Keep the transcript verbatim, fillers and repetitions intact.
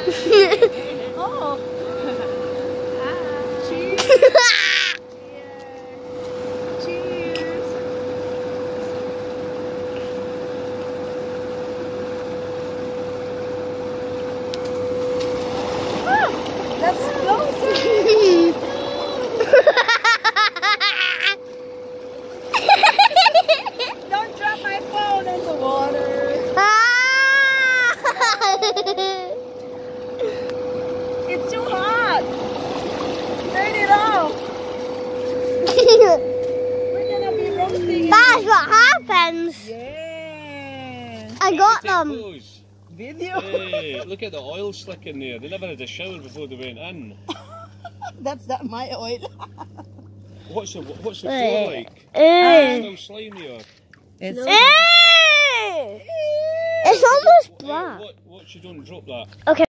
Oh. Cheers. Cheers. Oh, that's explosive. Don't drop my phone in the water. It's too hot. Turn it off. We're gonna be roasting. That's what happens. Yeah. I got them. Video. Hey, look at the oil slick in there. They never had a shower before they went in. That's not my oil. What's the what's the floor like? Hey. It's still slimier. It's Hey. It's almost Hey, black. what, what, you don't drop that. Okay.